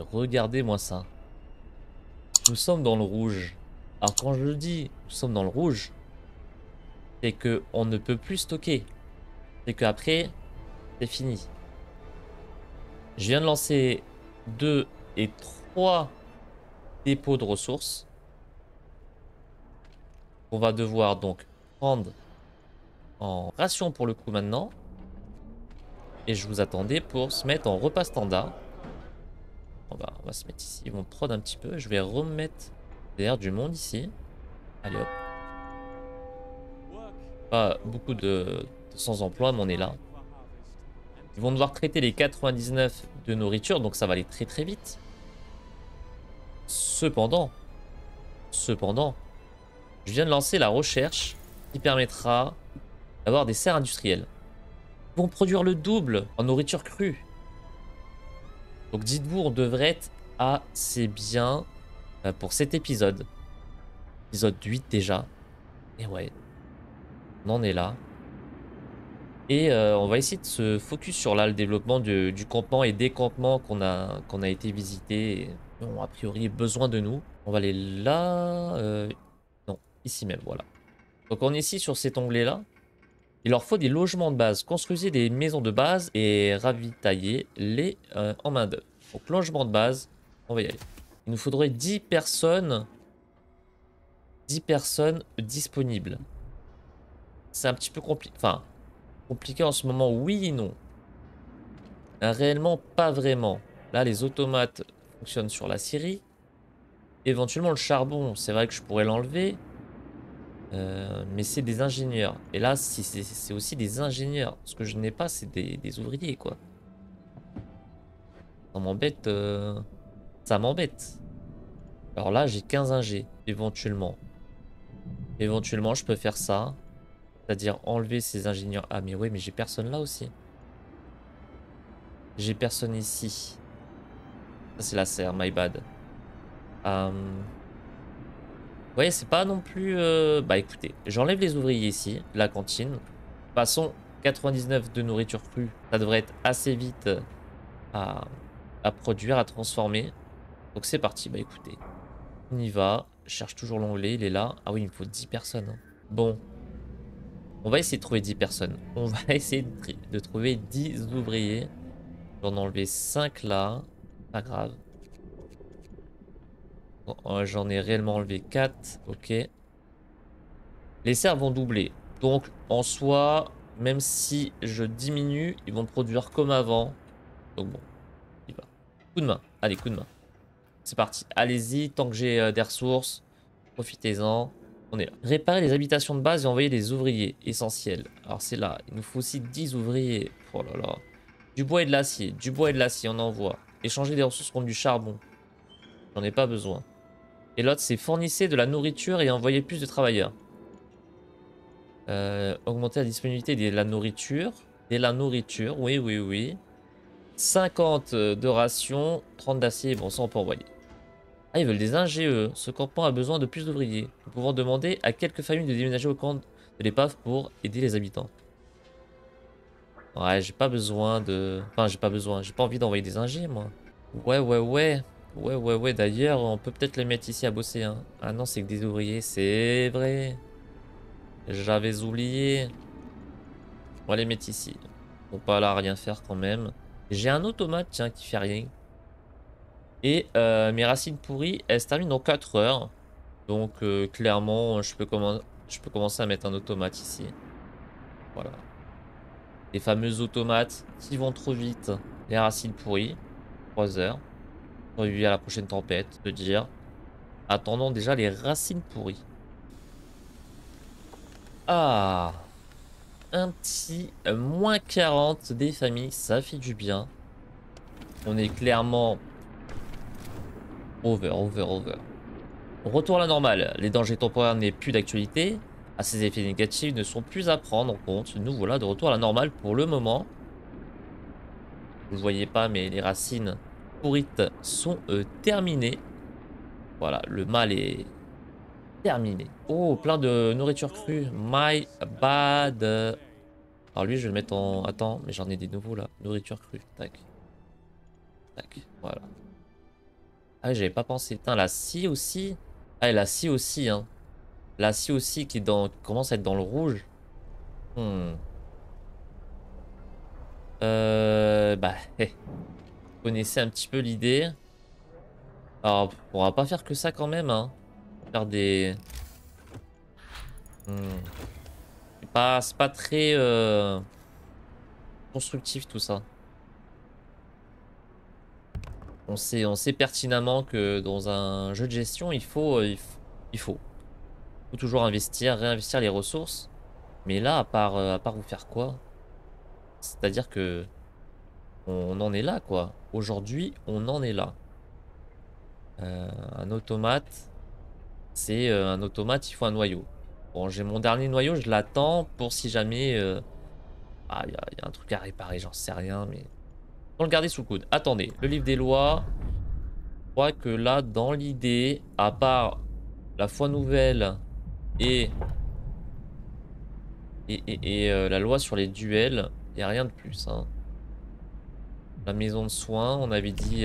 regardez-moi ça. Nous sommes dans le rouge. Alors quand je dis nous sommes dans le rouge, c'est que on ne peut plus stocker. C'est qu'après, c'est fini. Je viens de lancer 2 et 3 dépôts de ressources. On va devoir donc prendre en ration pour le coup maintenant. Et je vous attendais pour se mettre en repas standard. On va se mettre ici. Ils vont prod un petit peu. Je vais remettre d'ailleurs du monde ici. Allez hop. Pas beaucoup de sans emploi, mais on est là. Ils vont devoir traiter les 99 de nourriture, donc ça va aller très très vite. Cependant, je viens de lancer la recherche qui permettra d'avoir des serres industrielles. Ils vont produire le double en nourriture crue. Donc dites-vous, on devrait être assez bien pour cet épisode. Épisode 8 déjà. Et ouais, on en est là. Et on va essayer de se focus sur là le développement du campement et des campements qu'on a été visités et qui ont a priori besoin de nous. On va aller là. Non, ici même, voilà. Donc on est ici sur cet onglet-là. Il leur faut des logements de base. Construisez des maisons de base et ravitaillez-les en main d'œuvre. Donc logement de base, on va y aller. Il nous faudrait 10 personnes. 10 personnes disponibles. C'est un petit peu compliqué. Enfin, compliqué en ce moment, oui et non. Réellement, pas vraiment. Là, les automates fonctionnent sur la scierie. Éventuellement, le charbon, c'est vrai que je pourrais l'enlever. Mais c'est des ingénieurs. Et là, c'est aussi des ingénieurs. Ce que je n'ai pas, c'est des ouvriers, quoi. Ça m'embête. Ça m'embête. Alors là, j'ai 15 ingés, éventuellement. Éventuellement, je peux faire ça. C'est-à-dire enlever ces ingénieurs. Ah, mais ouais, mais j'ai personne là aussi. J'ai personne ici. Ça, c'est la serre, my bad. Ouais, c'est pas non plus... Bah écoutez, j'enlève les ouvriers ici, la cantine. De toute façon, 99 de nourriture crue, ça devrait être assez vite à, à produire, à transformer. Donc c'est parti, bah écoutez. On y va, je cherche toujours l'onglet, il est là. Ah oui, il me faut 10 personnes. Hein. Bon, on va essayer de trouver 10 personnes. On va essayer de trouver 10 ouvriers. J'en ai enlevé 5 là, pas grave. Bon, j'en ai réellement enlevé 4, ok. Les serres vont doubler. Donc, en soi, même si je diminue, ils vont produire comme avant. Donc bon, il va. Coup de main. Allez, coup de main. C'est parti. Allez-y, tant que j'ai des ressources, profitez-en. On est là. Réparer les habitations de base et envoyer des ouvriers essentiels. Alors c'est là. Il nous faut aussi 10 ouvriers. Oh là là. Du bois et de l'acier. Du bois et de l'acier, on envoie. Échanger des ressources contre du charbon. J'en ai pas besoin. Et l'autre, c'est fournissez de la nourriture et envoyer plus de travailleurs. Augmenter la disponibilité de la nourriture. De la nourriture, oui, oui, oui. 50 de ration, 30 d'acier. Bon, ça, on peut envoyer. Ah, ils veulent des ingé. Ce campement a besoin de plus d'ouvriers. Nous pouvons demander à quelques familles de déménager au camp de l'épave pour aider les habitants. Ouais, j'ai pas besoin de... Enfin, j'ai pas besoin. J'ai pas envie d'envoyer des ingés, moi. Ouais, ouais, ouais. Ouais, ouais, ouais. D'ailleurs, on peut peut-être les mettre ici à bosser. Hein. Ah non, c'est que des ouvriers. C'est vrai. J'avais oublié. On va les mettre ici. On va pas là rien faire quand même. J'ai un automate, tiens, qui fait rien. Et mes racines pourries, elles se terminent dans 4 heures. Donc clairement, je peux commencer à mettre un automate ici. Voilà. Les fameux automates qui vont trop vite. Les racines pourries, 3 heures. Survie à la prochaine tempête, de dire. Attendons déjà les racines pourries. Ah, un petit moins 40 des familles, ça fait du bien. On est clairement over. Retour à la normale. Les dangers temporaires n'est plus d'actualité. À ces effets négatifs ne sont plus à prendre en compte. Nous voilà de retour à la normale pour le moment. Vous ne voyez pas, mais les racines pourrites sont terminées. Voilà, le mal est terminé. Oh, plein de nourriture crue. My bad. Alors lui, je vais le mettre en... Attends, mais j'en ai des nouveaux là. Nourriture crue. Tac. Tac. Voilà. Ah, j'avais pas pensé. Putain, la scie aussi. Ah, et la scie aussi, hein. La scie aussi qui, qui commence à être dans le rouge. Hmm. Bah, vous connaissez un petit peu l'idée. Alors, on va pas faire que ça quand même, hein. Faire des... Hmm. C'est pas très constructif tout ça. On sait pertinemment que dans un jeu de gestion, il faut toujours investir, réinvestir les ressources. Mais là, à part vous faire quoi? C'est-à-dire que on en est là, quoi. Aujourd'hui, on en est là. Un automate, c'est un automate, il faut un noyau. Bon, j'ai mon dernier noyau, je l'attends pour si jamais... Ah, il y a un truc à réparer, j'en sais rien, mais... On le garder sous le coude. Attendez, le livre des lois. Je crois que là, dans l'idée, à part la foi nouvelle et, la loi sur les duels, il n'y a rien de plus, hein. La maison de soins, on avait dit...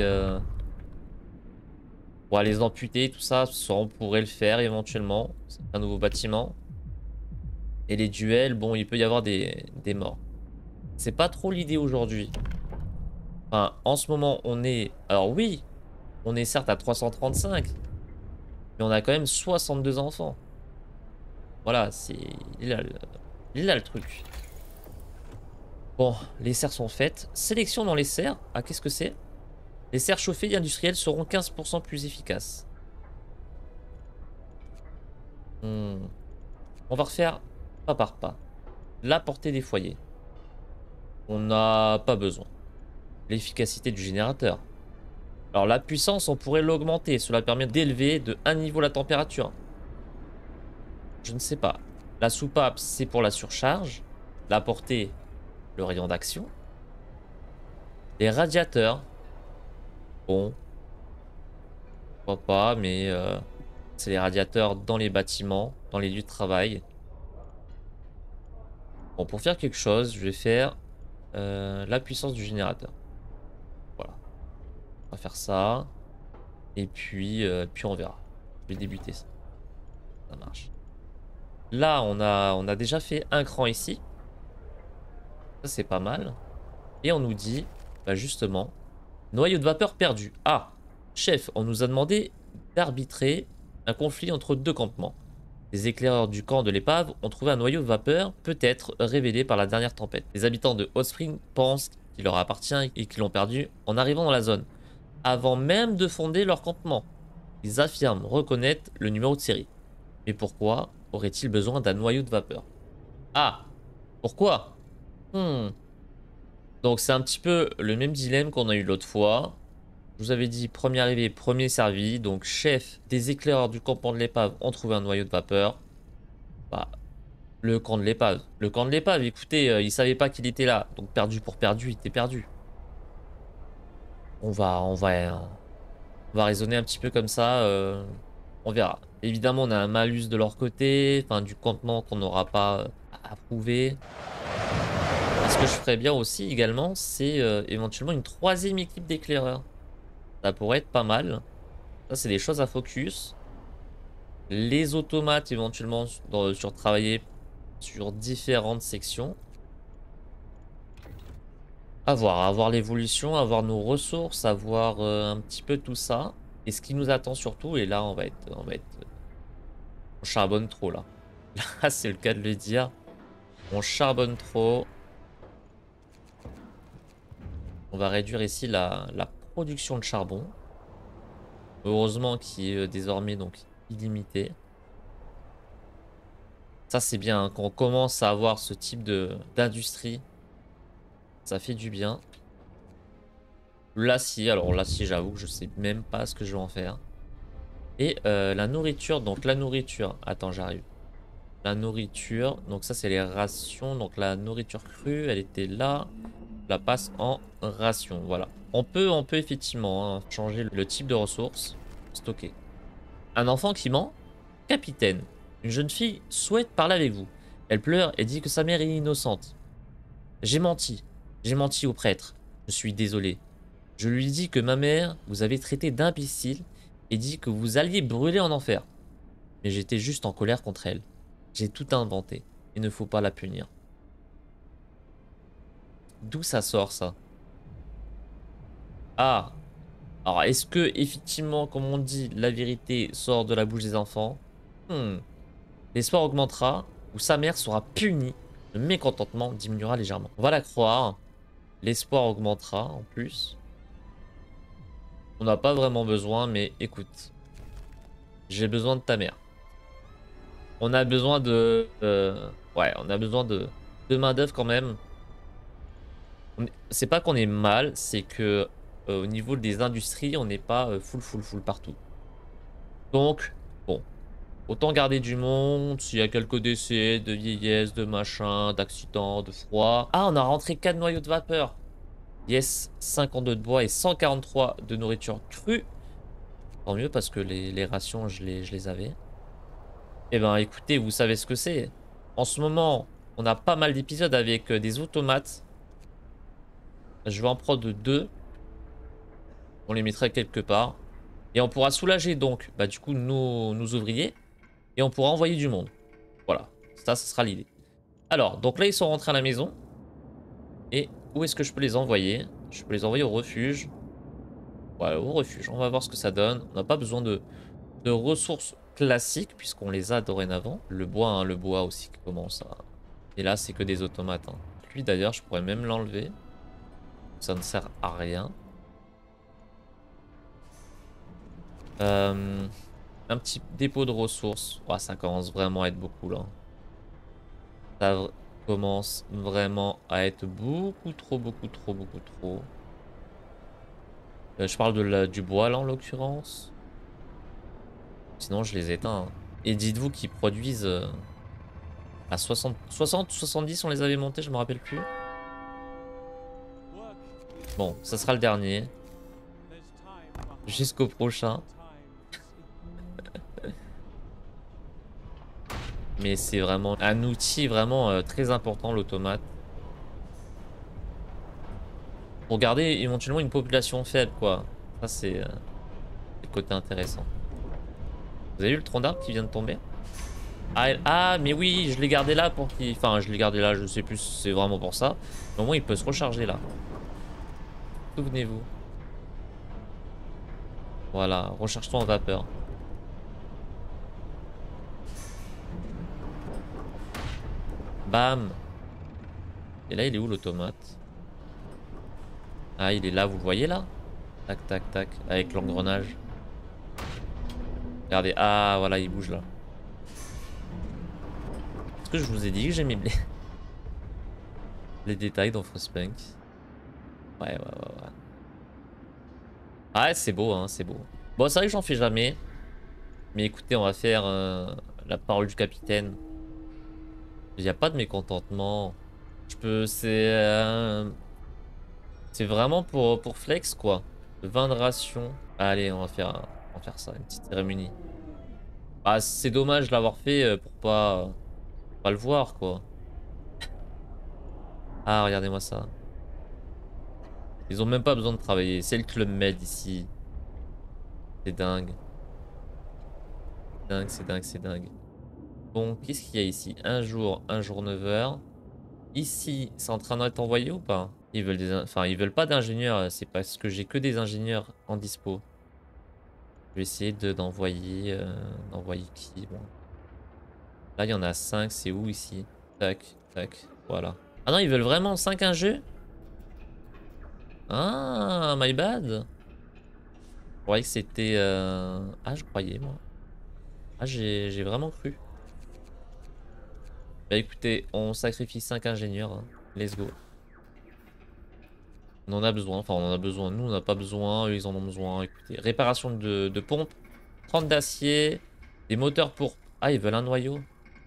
Bon, les amputés, tout ça, on pourrait le faire éventuellement. C'est un nouveau bâtiment. Et les duels, bon, il peut y avoir des morts. C'est pas trop l'idée aujourd'hui. Enfin, en ce moment, on est... Alors oui, on est certes à 335, mais on a quand même 62 enfants. Voilà, c'est... Il est là le truc. Bon, les serres sont faites. Sélection dans les serres. Ah, qu'est-ce que c'est? Les serres chauffées et industrielles seront 15% plus efficaces. Hmm. On va refaire pas par pas. La portée des foyers. On n'a pas besoin. L'efficacité du générateur. Alors la puissance, on pourrait l'augmenter. Cela permet d'élever de 1 niveau la température. Je ne sais pas. La soupape, c'est pour la surcharge. La portée, le rayon d'action. Les radiateurs. Bon. Pourquoi pas, mais c'est les radiateurs dans les bâtiments, dans les lieux de travail. Bon, pour faire quelque chose, je vais faire la puissance du générateur. Voilà. On va faire ça. Et puis on verra. Je vais débuter ça. Ça marche. Là, on a déjà fait un cran ici. Ça, c'est pas mal. Et on nous dit, bah justement, noyau de vapeur perdu. Ah, chef, on nous a demandé d'arbitrer un conflit entre deux campements. Les éclaireurs du camp de l'épave ont trouvé un noyau de vapeur, peut-être révélé par la dernière tempête. Les habitants de Hot Spring pensent qu'il leur appartient et qu'ils l'ont perdu en arrivant dans la zone, avant même de fonder leur campement. Ils affirment reconnaître le numéro de série. Mais pourquoi aurait-il besoin d'un noyau de vapeur? Ah, pourquoi? Donc c'est un petit peu le même dilemme qu'on a eu l'autre fois. Je vous avais dit premier arrivé, premier servi. Donc chef des éclaireurs du campement de l'épave ont trouvé un noyau de vapeur. Bah, le camp de l'épave. Le camp de l'épave, écoutez, il savait pas qu'il était là. Donc perdu pour perdu, il était perdu. On va raisonner un petit peu comme ça. On verra. Évidemment, on a un malus de leur côté. Enfin, du campement qu'on n'aura pas à approuver. Ce que je ferais bien aussi également, c'est éventuellement une troisième équipe d'éclaireurs. Ça pourrait être pas mal. Ça, c'est des choses à focus. Les automates, éventuellement, sur travailler sur différentes sections. À voir l'évolution, à voir nos ressources, à voir un petit peu tout ça. Et ce qui nous attend surtout, et là, on charbonne trop, là. Là, c'est le cas de le dire. On charbonne trop. On va réduire ici la production de charbon. Heureusement qui est désormais donc illimité. Ça c'est bien, hein, quand on commence à avoir ce type d'industrie, ça fait du bien. L'acier, alors l'acier j'avoue que je sais même pas ce que je vais en faire. Et la nourriture, donc la nourriture, attends j'arrive. La nourriture, donc ça c'est les rations, donc la nourriture crue, elle était là. Je la passe en ration, voilà. On peut effectivement hein, changer le type de ressources, stocker. Un enfant qui ment? Capitaine, une jeune fille souhaite parler avec vous. Elle pleure et dit que sa mère est innocente. J'ai menti au prêtre. Je suis désolé. Je lui dis que ma mère vous avait traité d'imbécile et dit que vous alliez brûler en enfer. Mais j'étais juste en colère contre elle. J'ai tout inventé. Il ne faut pas la punir. D'où ça sort ça? Ah, alors est-ce que effectivement, comme on dit, la vérité sort de la bouche des enfants? L'espoir augmentera ou sa mère sera punie. Le mécontentement diminuera légèrement. On va la croire. L'espoir augmentera en plus. On n'a pas vraiment besoin, mais écoute. J'ai besoin de ta mère. On a besoin de... ouais, on a besoin de main d'œuvre quand même. C'est pas qu'on est mal, c'est que au niveau des industries, on n'est pas full partout. Donc, bon. Autant garder du monde, s'il y a quelques décès, de vieillesse, de machin, d'accidents, de froid. Ah, on a rentré 4 noyaux de vapeur. Yes, 52 de bois et 143 de nourriture crue. Tant mieux parce que les rations, je les avais. Eh ben écoutez, vous savez ce que c'est. En ce moment, on a pas mal d'épisodes avec des automates. Je vais en prendre 2. On les mettra quelque part. Et on pourra soulager donc, bah, du coup, nos ouvriers. Et on pourra envoyer du monde. Voilà, ça sera l'idée. Alors, donc là, ils sont rentrés à la maison. Et où est-ce que je peux les envoyer? Je peux les envoyer au refuge. Ouais, au refuge. On va voir ce que ça donne. On n'a pas besoin de ressources classiques, puisqu'on les a dorénavant. Le bois, hein, le bois aussi qui commence à... Et là, c'est que des automates. Hein. Lui, d'ailleurs, je pourrais même l'enlever. Ça ne sert à rien. Un petit dépôt de ressources. Oh, ça commence vraiment à être beaucoup, là. Ça commence vraiment à être beaucoup trop. Je parle du bois, là, en l'occurrence. Sinon, je les éteins. Hein. Et dites-vous qu'ils produisent... à 60 ou 70, on les avait montés, je me rappelle plus. Bon, ça sera le dernier. Jusqu'au prochain. Mais c'est vraiment un outil vraiment très important, l'automate. Pour garder éventuellement une population faible, quoi. Ça, c'est le côté intéressant. Vous avez vu le tronc d'arbre qui vient de tomber? Ah, mais oui, je l'ai gardé là pour qu'il... Enfin, je l'ai gardé là, je sais plus si c'est vraiment pour ça. Mais au moins, il peut se recharger là. Souvenez-vous. Voilà, recharge-toi en vapeur. Bam. Et là, il est où l'automate? Ah, il est là, vous le voyez là? Tac, tac, tac, avec l'engrenage. Regardez, ah, voilà, il bouge là. Est-ce que je vous ai dit que j'aimais bien les détails dans Frostpunk? Ouais. Ah, c'est beau, hein, c'est beau. Bon, c'est vrai que j'en fais jamais. Mais écoutez, on va faire la parole du capitaine. Il n'y a pas de mécontentement. Je peux... c'est vraiment pour flex, quoi. 20 de ration. Allez, on va faire ça, une petite cérémonie. Ah, c'est dommage de l'avoir fait pour pas le voir, quoi. Ah, regardez-moi ça. Ils ont même pas besoin de travailler. C'est le Club Med ici. C'est dingue. C'est dingue. Bon, qu'est-ce qu'il y a ici? Un jour 9 heures. Ici, c'est en train d'être envoyé ou pas? Ils veulent enfin, ils veulent pas d'ingénieurs. C'est parce que j'ai que des ingénieurs en dispo. Je vais essayer d'envoyer qui? Bon. Là, il y en a 5. C'est où ici? Tac, tac. Voilà. Ah non, ils veulent vraiment 5 ingés? Ah, my bad. Je croyais que c'était... Ah, je croyais, moi. Ah, j'ai vraiment cru. Bah écoutez, on sacrifie 5 ingénieurs. Hein. Let's go. On en a besoin. Enfin, on en a besoin. Nous, on n'a pas besoin. Eux, ils en ont besoin. Écoutez, réparation de pompe. 30 d'acier. Des moteurs pour... Ah, ils veulent un noyau.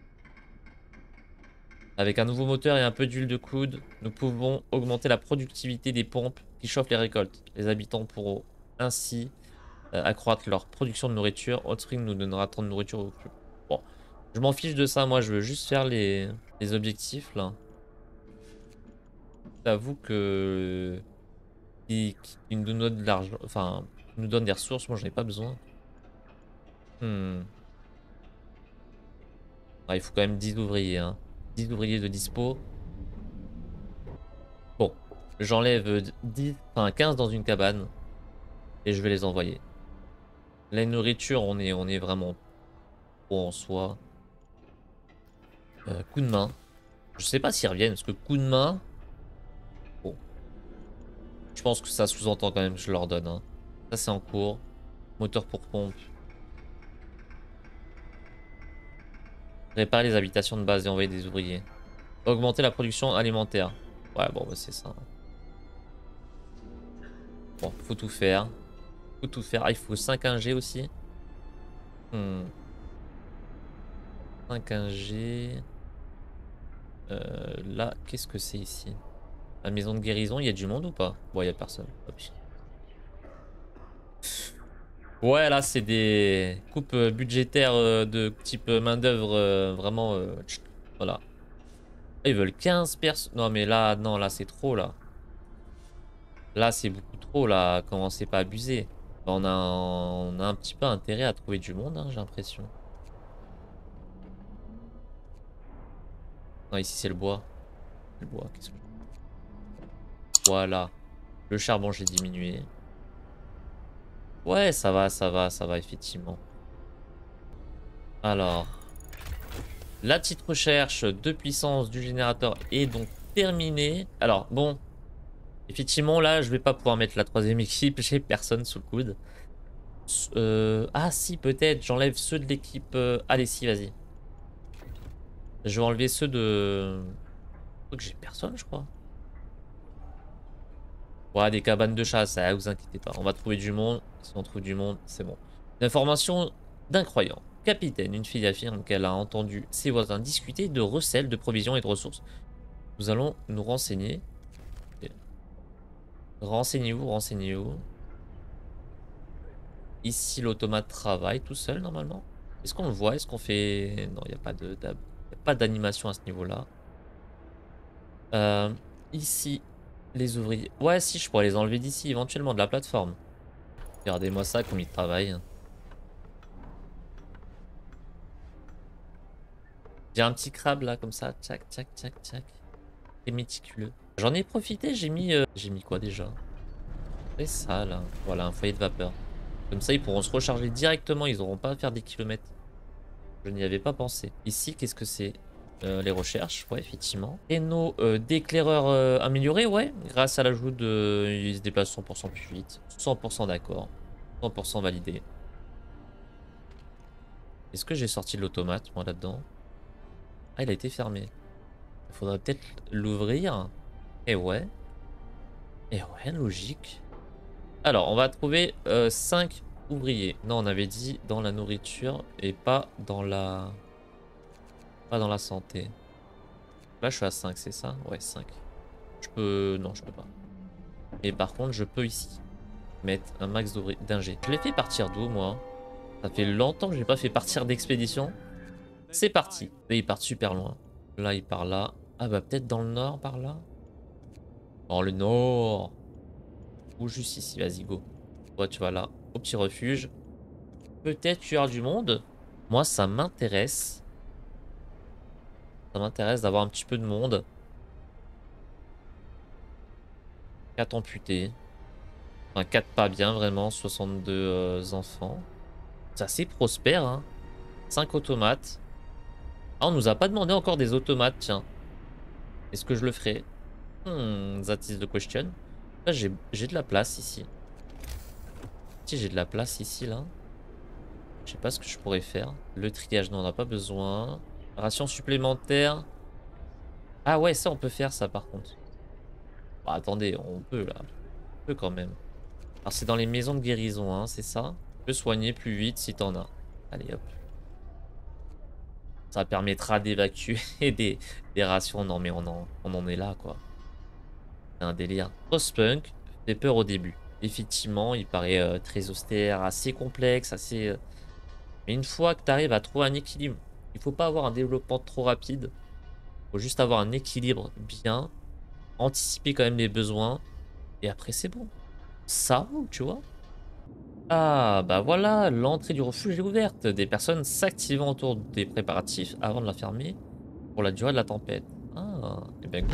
Avec un nouveau moteur et un peu d'huile de coude, nous pouvons augmenter la productivité des pompes qui chauffent les récoltes. Les habitants pourront ainsi accroître leur production de nourriture. Hot Spring nous donnera tant de nourriture au cube. Bon, je m'en fiche de ça. Moi, je veux juste faire les objectifs, là. J'avoue que... qui nous donne de l'argent, enfin, qui nous donne des ressources. Moi, j'en ai pas besoin. Ah, il faut quand même 10 ouvriers, hein. 10 ouvriers de dispo. Bon, j'enlève 10, enfin 15 dans une cabane et je vais les envoyer. La nourriture, on est vraiment pro en soi. Coup de main. Je sais pas s'ils reviennent parce que coup de main. Bon, je pense que ça sous-entend quand même que je leur donne, hein. Ça, c'est en cours. Moteur pour pompe. Réparer les habitations de base et envoyer des ouvriers. Augmenter la production alimentaire. Ouais, bon, bah, c'est ça. Bon, faut tout faire. Faut tout faire. Ah, il faut 5 1G aussi. 5 1G. Là, qu'est-ce que c'est ici? La maison de guérison, il y a du monde ou pas? Bon, il y a personne. Hop. Ouais, là, c'est des coupes budgétaires de type main-d'œuvre vraiment. Voilà. Ils veulent 15 personnes. Non, mais là, non, là, c'est trop, là. Là, c'est beaucoup trop, là. Commencez pas à abuser. On a un petit peu intérêt à trouver du monde, hein, j'ai l'impression. Non, ici, c'est le bois. Le bois, qu'est-ce que... Voilà. Le charbon, j'ai diminué. Ouais, ça va, effectivement. Alors, la petite recherche de puissance du générateur est donc terminée. Alors, bon, effectivement, là, je vais pas pouvoir mettre la troisième équipe. J'ai personne sous le coude. Ah, si, peut-être. J'enlève ceux de l'équipe. Allez, si, vas-y. Je vais enlever ceux de... Je crois que j'ai personne, je crois. Ouais, des cabanes de chasse, ça, vous inquiétez pas. On va trouver du monde. Si on trouve du monde, c'est bon. Une information d'un croyant. Capitaine, une fille affirme qu'elle a entendu ses voisins discuter de recel, de provisions et de ressources. Nous allons nous renseigner. Renseignez-vous, renseignez-vous. Ici, l'automate travaille tout seul, normalement. Est-ce qu'on le voit? Est-ce qu'on fait... Non, il n'y a pas d'animation à ce niveau-là. Ici, les ouvriers. Ouais, si, je pourrais les enlever d'ici, éventuellement, de la plateforme. Regardez-moi ça, comme ils travaillent. J'ai un petit crabe, là, comme ça. Tchac, tchac, tchac, tchac. C'est méticuleux. J'en ai profité, j'ai mis... J'ai mis quoi, déjà? C'est ça, là. Voilà, un foyer de vapeur. Comme ça, ils pourront se recharger directement. Ils n'auront pas à faire des kilomètres. Je n'y avais pas pensé. Ici, qu'est-ce que c'est? Les recherches, ouais, effectivement. Et nos d'éclaireurs améliorés, ouais. Grâce à l'ajout de... Ils se déplacent 100% plus vite. 100% d'accord. 100% validé. Est-ce que j'ai sorti de l'automate, moi, là-dedans? Ah, il a été fermé. Il faudrait peut-être l'ouvrir. Et ouais. Et ouais, logique. Alors, on va trouver 5 ouvriers. Non, on avait dit dans la nourriture et pas dans la... Pas dans la santé. Là, je suis à 5, c'est ça? Ouais, 5. Je peux... Non, je peux pas. Et par contre, je peux ici mettre un max d'ingé. Je l'ai fait partir d'où, moi? Ça fait longtemps que je n'ai pas fait partir d'expédition. C'est parti. Et il part super loin. Là, il part là. Ah bah, peut-être dans le nord, par là. Dans le nord. Ou juste ici, vas-y, go. Toi, tu vas là, au petit refuge. Peut-être tu as du monde. Moi, ça m'intéresse. Ça m'intéresse d'avoir un petit peu de monde. 4 amputés. Enfin, 4 pas bien, vraiment. 62 enfants. C'est assez prospère, hein. 5 automates. Ah, on nous a pas demandé encore des automates, tiens. Est-ce que je le ferai? That is the question. Là, j'ai de la place ici. Si j'ai de la place ici, là. Je sais pas ce que je pourrais faire. Le triage, non, on n'a pas besoin. Ration supplémentaire. Ah ouais, ça, on peut faire ça, par contre. Bon, attendez, on peut, là. On peut quand même. Alors, c'est dans les maisons de guérison, hein, c'est ça? Tu peux soigner plus vite si t'en as. Allez, hop. Ça permettra d'évacuer des rations. Non, mais on en est là, quoi. C'est un délire. Frostpunk fait peur au début. Effectivement, il paraît très austère, assez complexe, assez... Mais une fois que tu arrives à trouver un équilibre, il faut pas avoir un développement trop rapide. Il faut juste avoir un équilibre bien, anticiper quand même les besoins. Et après, c'est bon. Ça roule, tu vois. Ah, bah voilà, l'entrée du refuge est ouverte. Des personnes s'activant autour des préparatifs avant de la fermer pour la durée de la tempête. Ah, et bien go.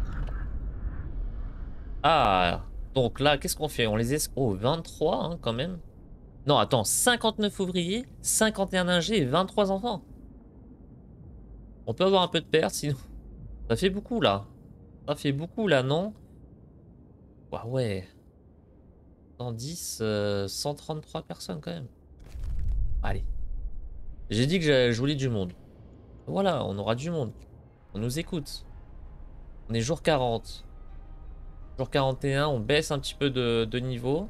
Ah, donc là, qu'est-ce qu'on fait? On les est... Oh, 23 hein, quand même. Non, attends, 59 ouvriers, 51 ingés et 23 enfants. On peut avoir un peu de perte sinon. Ça fait beaucoup là. Ça fait beaucoup là, non? Bah ouais. 110, 133 personnes quand même. Allez. J'ai dit que je voulais du monde. Voilà, on aura du monde. On nous écoute. On est jour 40. Jour 41, on baisse un petit peu de niveau.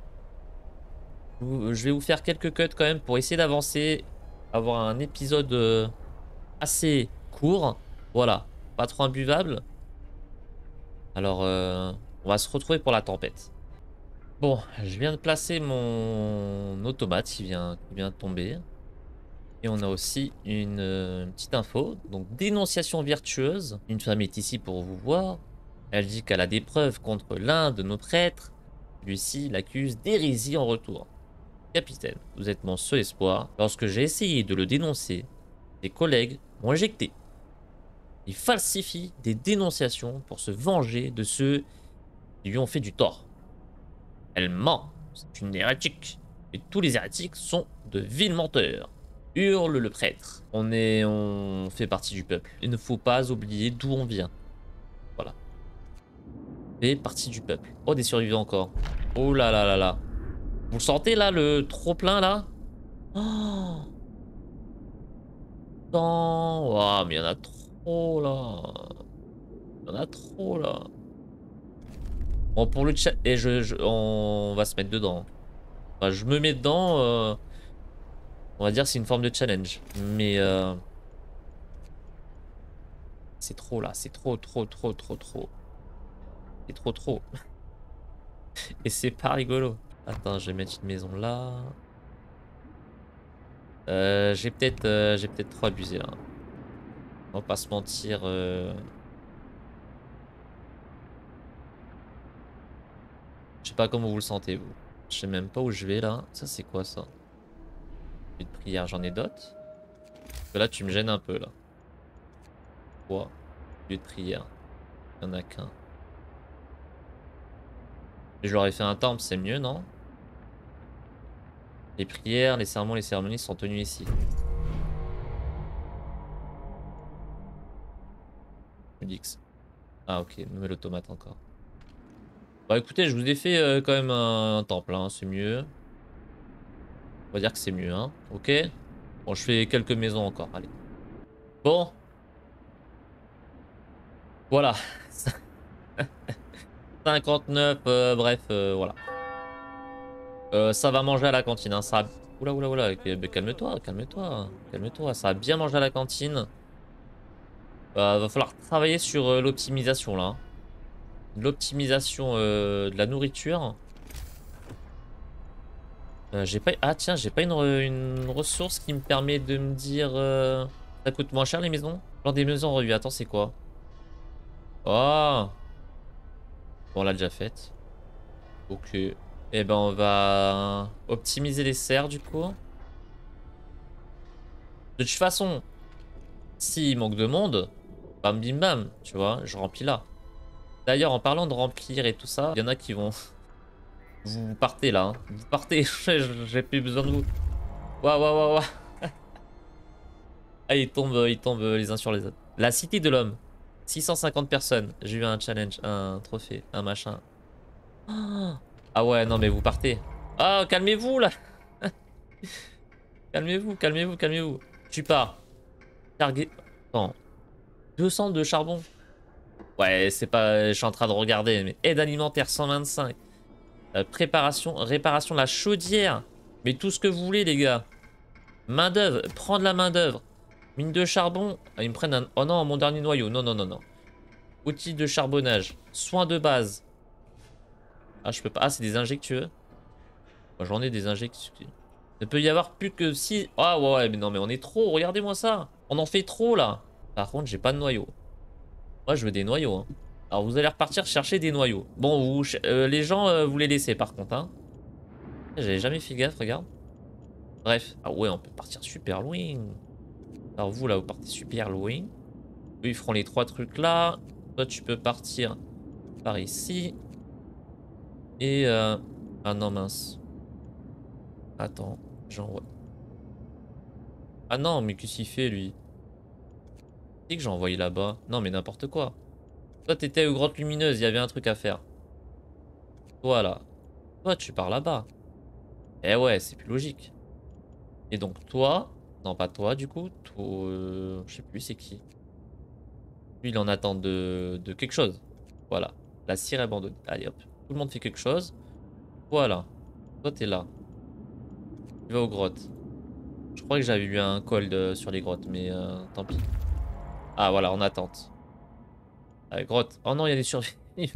Je vais vous faire quelques cuts quand même pour essayer d'avancer. Avoir un épisode assez court. Voilà, pas trop imbuvable. Alors, on va se retrouver pour la tempête. Bon, je viens de placer mon automate qui vient de tomber. Et on a aussi une petite info. Donc, dénonciation virtueuse. Une femme est ici pour vous voir. Elle dit qu'elle a des preuves contre l'un de nos prêtres. Celui-ci l'accuse d'hérésie en retour. Capitaine, vous êtes mon seul espoir. Lorsque j'ai essayé de le dénoncer, des collègues m'ont éjecté. Il falsifie des dénonciations pour se venger de ceux qui lui ont fait du tort. Elle ment. C'est une hérétique. Et tous les hérétiques sont de vils menteurs. Hurle le prêtre. On fait partie du peuple. Il ne faut pas oublier d'où on vient. Voilà. On fait partie du peuple. Oh, des survivants encore. Oh là là là là. Vous le sentez là, le trop plein là? Oh, non. Oh, mais il y en a trop là. Il y en a trop là. Bon, pour le chat, et on va se mettre dedans. Enfin, je me mets dedans. On va dire c'est une forme de challenge. Mais c'est trop là. C'est trop, trop, trop, trop, trop. C'est trop, trop. Et c'est pas rigolo. Attends, je vais mettre une maison là. J'ai peut-être trop abusé là. On va pas se mentir. Je sais pas comment vous le sentez vous. Je sais même pas où je vais là. Ça c'est quoi ça? Lieu de prière, j'en ai d'autres. Là tu me gênes un peu là. Quoi? Lieu de prière. Il y en a qu'un. Je leur ai fait un temple, c'est mieux, non? Les prières, les sermons, les cérémonies sont tenus ici. Je me dis que ah ok, nouvel automate encore. Bah écoutez, je vous ai fait quand même un temple, hein, c'est mieux. On va dire que c'est mieux, hein. Ok. Bon, je fais quelques maisons encore, allez. Bon. Voilà. 59, bref, voilà. Ça va manger à la cantine, hein. Ça a... Oula, oula, oula. Ok, bah, calme-toi, calme-toi. Calme-toi, ça va bien manger à la cantine. Va falloir travailler sur l'optimisation, là. L'optimisation de la nourriture. J'ai pas... Ah tiens, j'ai pas une ressource qui me permet de me dire... Ça coûte moins cher les maisons? Genre des maisons revues, attends c'est quoi? Oh. Bon on l'a déjà faite. Ok. Eh ben on va optimiser les serres du coup. De toute façon, s'il manque de monde, bam bim bam, tu vois, je remplis là. D'ailleurs en parlant de remplir et tout ça, il y en a qui vont... Vous partez là, hein. Vous partez, j'ai plus besoin de vous. Waouh waouh waouh waouh. Ah, ils tombent les uns sur les autres. La cité de l'homme. 650 personnes. J'ai eu un challenge, un trophée, un machin. Ah ouais, non mais vous partez. Ah, calmez-vous là. Calmez-vous, calmez-vous, calmez-vous. Tu pars. Target. Attends. 200 de charbon. Ouais, c'est pas... Je suis en train de regarder, mais aide alimentaire 125. Préparation, réparation de la chaudière. Mais tout ce que vous voulez les gars. Main d'œuvre, prendre la main d'œuvre. Mine de charbon. Ah, ils me prennent un... Oh non, mon dernier noyau. Non, non, non, non. Outils de charbonnage. Soins de base. Ah, je peux pas. Ah, c'est des injectueux. Moi, j'en ai des injectueux. Il ne peut y avoir plus que 6. Ah, ouais, mais non, mais on est trop. Regardez-moi ça. On en fait trop, là. Par contre, j'ai pas de noyau. Moi, je veux des noyaux. Hein. Alors vous allez repartir chercher des noyaux. Bon, les gens, vous les laissez par contre. Hein. J'avais jamais fait gaffe, regarde. Bref. Ah ouais, on peut partir super loin. Alors vous, là, vous partez super loin. Eux, ils feront les 3 trucs là. Toi, tu peux partir par ici. Et... Ah non, mince. Attends, j'envoie. Ah non, mais qu'est-ce qu'il fait, lui? C'est que j'ai envoyé là-bas. Non, mais n'importe quoi. Toi, t'étais aux grottes lumineuses, il y avait un truc à faire. Toi, là. Toi, tu pars là-bas. Eh ouais, c'est plus logique. Et donc, toi... Non, pas toi, du coup. Toi, je sais plus, c'est qui. Lui, il en attend de quelque chose. Voilà. La cire est abandonnée. Allez, hop. Tout le monde fait quelque chose. Voilà. Toi, t'es là. Tu vas aux grottes. Je crois que j'avais eu un call sur les grottes, mais tant pis. Ah, voilà, en attente. Allez, grotte. Oh non, il y a des survivants.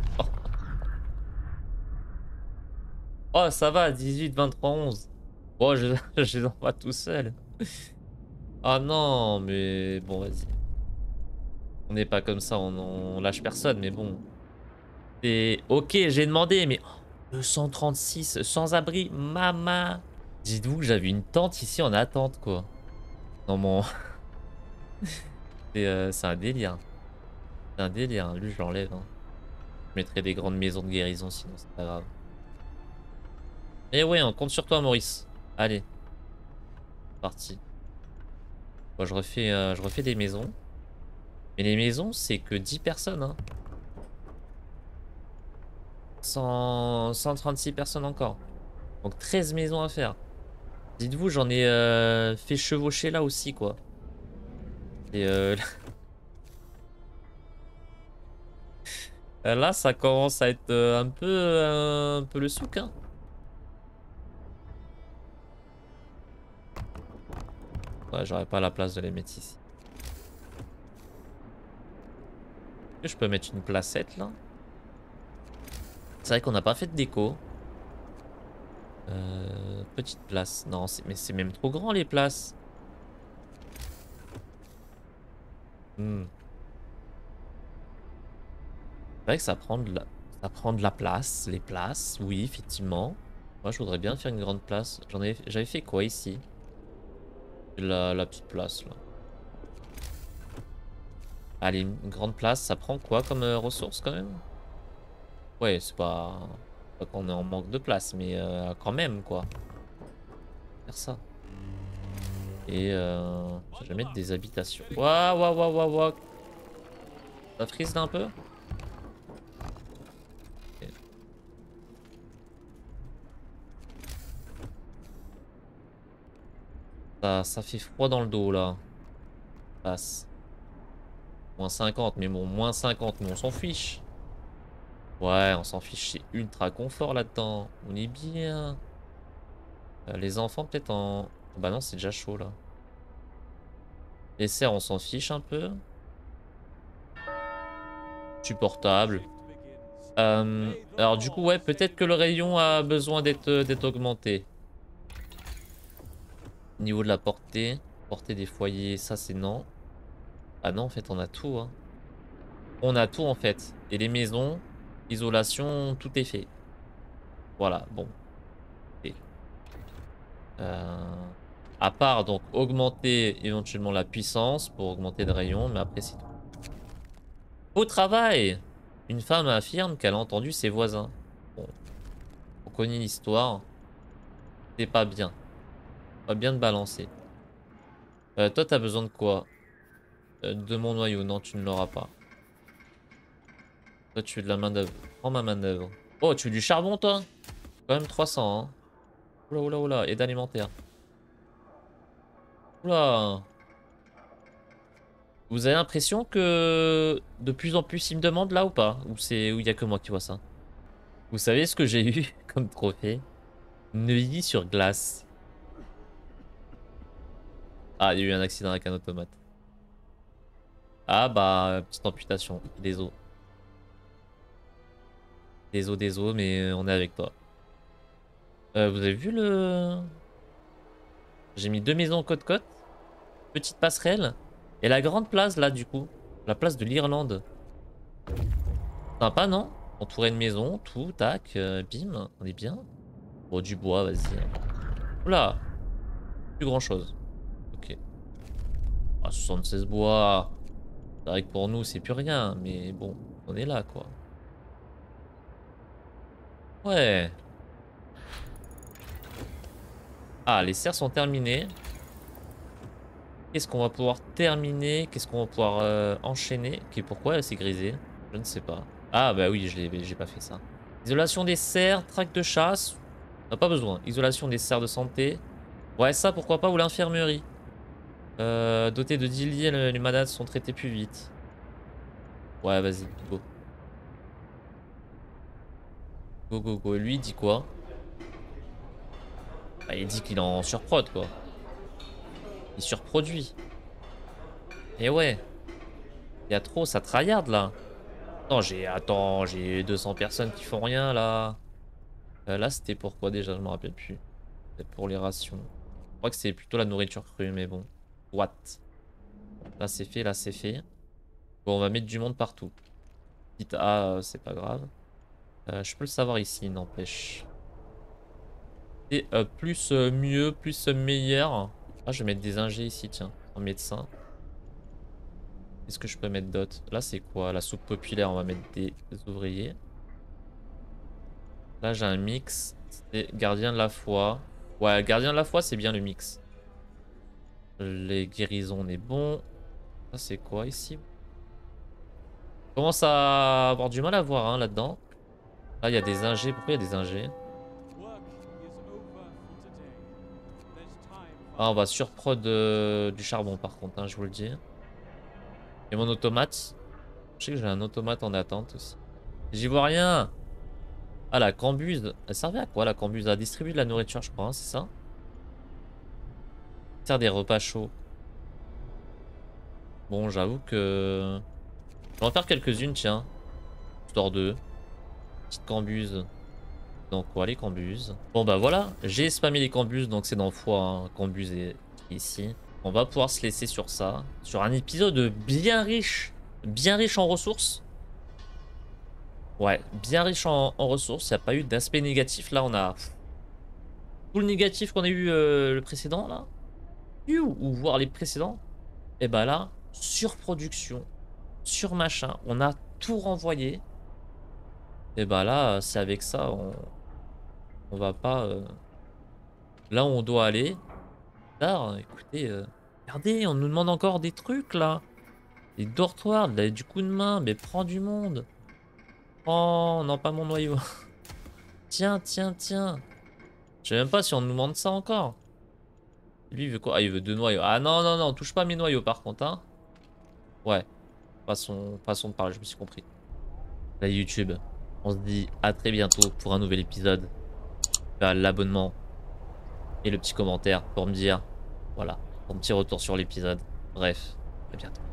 Oh, ça va, 18, 23, 11. Bon, je les envoie tout seul. Ah non, mais bon, vas-y. On n'est pas comme ça, on lâche personne, mais bon. C'est ok, j'ai demandé, mais 236 sans abri, maman. Dites-vous que j'avais une tente ici en attente, quoi. Non, mon. C'est un délire. C'est un délire, hein. Lui, je l'enlève. Hein. Je mettrai des grandes maisons de guérison, sinon c'est pas grave. Et ouais, on compte sur toi, Maurice. Allez, parti. Bon, je refais des maisons. Mais les maisons, c'est que 10 personnes. Hein. 136 personnes encore. Donc 13 maisons à faire. Dites-vous, j'en ai fait chevaucher là aussi, quoi. Et là, ça commence à être un peu le souk, hein. Ouais, j'aurais pas la place de les mettre ici. Est-ce que je peux mettre une placette, là? C'est vrai qu'on n'a pas fait de déco. Petite place. Non, mais c'est même trop grand, les places. Hmm. C'est vrai que ça prend de la place, les places, oui, effectivement. Moi, je voudrais bien faire une grande place. J'avais fait quoi ici? La petite place, là. Allez, une grande place, ça prend quoi comme ressource, quand même? Ouais, c'est pas qu'on est en manque de place, mais quand même, quoi. Faire ça. Et je vais mettre des habitations. Waouh, waouh, waouh, waouh, waouh. Ça frise là un peu? Ça fait froid dans le dos là. Passe. Moins 50, mais bon, moins 50, mais on s'en fiche. Ouais, on s'en fiche, c'est ultra confort là-dedans. On est bien. Les enfants peut-être en... Bah non, c'est déjà chaud là. Les serres, on s'en fiche un peu. Supportable. Alors du coup, ouais, peut-être que le rayon a besoin d'être augmenté. Niveau de la portée. Portée des foyers, ça c'est non. Ah non, en fait, on a tout. Hein. On a tout en fait. Et les maisons, isolation, tout est fait. Voilà, bon. Et, à part donc augmenter éventuellement la puissance pour augmenter le rayon, mais après c'est tout. Au travail, une femme affirme qu'elle a entendu ses voisins. Bon, on connaît l'histoire. C'est pas bien. Pas bien de balancer. Toi, t'as besoin de quoi? De mon noyau. Non, tu ne l'auras pas. Toi, tu veux de la main d'œuvre. Prends ma main d'œuvre. Oh, tu veux du charbon, toi? Quand même 300, hein. Oula, oula, oula. Aide alimentaire. Oula. Vous avez l'impression que de plus en plus ils me demandent là ou pas? Ou c'est où il y a que moi qui vois ça? Vous savez ce que j'ai eu comme trophée? Neuilly sur glace. Ah, il y a eu un accident avec un automate. Ah bah, petite amputation. Des os. Des os, mais on est avec toi. Vous avez vu le... J'ai mis 2 maisons côte-côte. Petite passerelle. Et la grande place là du coup. La place de l'Irlande. Sympa, non? Entouré de maison, tout, tac, bim, on est bien. Bon, du bois, vas-y. Oula, plus grand chose. Ok. Ah, 76 bois. C'est vrai que pour nous, c'est plus rien, mais bon, on est là, quoi. Ouais. Ah, les serres sont terminées. Qu'est-ce qu'on va pouvoir terminer? Qu'est-ce qu'on va pouvoir enchaîner? Ok, pourquoi elle s'est grisée? Je ne sais pas. Ah, bah oui, j'ai pas fait ça. Isolation des serres, tract de chasse. On n'a pas besoin. Isolation des serres de santé. Ouais, ça, pourquoi pas, ou l'infirmerie. Doté de 10 lits, les malades sont traités plus vite. Ouais, vas-y, go. Go, go, go. Et lui, il dit quoi? Bah, il dit qu'il est en surprod, quoi. Il surproduit. Et ouais. Il y a trop, ça tryhard, là. Non, Attends, j'ai 200 personnes qui font rien, là. Là, c'était pourquoi, déjà? Je me rappelle plus. Peut-être pour les rations. Je crois que c'est plutôt la nourriture crue, mais bon. What? Là, c'est fait, là, c'est fait. Bon, on va mettre du monde partout. Quitte A, c'est pas grave. Je peux le savoir ici, n'empêche. Et plus mieux, plus meilleur. Ah, je vais mettre des ingés ici, tiens. En médecin. Qu'est-ce que je peux mettre d'autre? Là, c'est quoi? La soupe populaire, on va mettre des ouvriers. Là, j'ai un mix. C'est gardien de la foi. Ouais, gardien de la foi, c'est bien le mix. Les guérisons, on est bon. Ça, c'est quoi ici? Je commence à avoir du mal à voir hein, là-dedans. Là, il y a des ingés. Pourquoi il y a des ingés? Ah, on va surprod du charbon par contre, hein, je vous le dis. Et mon automate. Je sais que j'ai un automate en attente aussi. J'y vois rien. Ah, la cambuse. Elle servait à quoi la cambuse? À distribuer de la nourriture, je crois, hein, c'est ça? Faire des repas chauds. Bon, j'avoue que... Je vais en faire quelques-unes, tiens. Histoire de... Petite cambuse. Donc, quoi, les cambuses. Bon, bah voilà. J'ai spammé les cambuses, donc c'est dans foi. Hein. Cambuse est ici. On va pouvoir se laisser sur ça. Sur un épisode bien riche. Bien riche en ressources. Ouais, bien riche en ressources. Il n'y a pas eu d'aspect négatif. Là, on a tout le négatif qu'on a eu le précédent, là. Ou voir les précédents. Et bah là, surproduction. Sur machin. On a tout renvoyé. Et bah là, c'est avec ça, on va pas... Là où on doit aller. Là, écoutez, regardez, on nous demande encore des trucs, là. Des dortoirs, du coup de main, mais prends du monde. Oh, non, pas mon noyau. Tiens, tiens, tiens. Je sais même pas si on nous demande ça encore. Lui, il veut quoi? Ah, il veut 2 noyaux. Ah non, non, non, touche pas à mes noyaux, par contre, hein. Ouais, façon de parler, je me suis compris. Là, YouTube, on se dit à très bientôt pour un nouvel épisode. L'abonnement et le petit commentaire pour me dire, voilà, ton petit retour sur l'épisode. Bref, à bientôt.